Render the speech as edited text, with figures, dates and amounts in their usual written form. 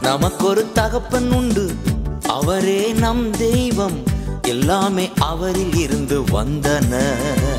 நமக்கொரு தகப்பன் உண்டு, அவரே நம் தெய்வம். எல்லாமே அவரில் இருந்து வந்தன.